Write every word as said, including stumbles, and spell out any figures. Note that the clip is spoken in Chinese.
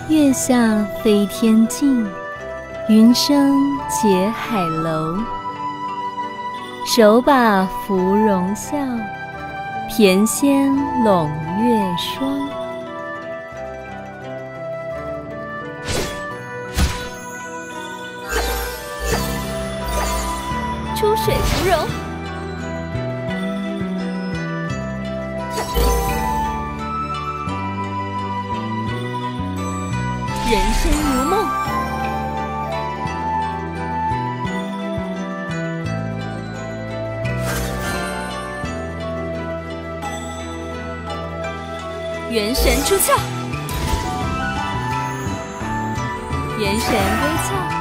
月下飞天镜，云生结海楼。手把芙蓉笑，翩跹笼月霜。出水芙蓉，人生如梦，元神出窍，元神归窍。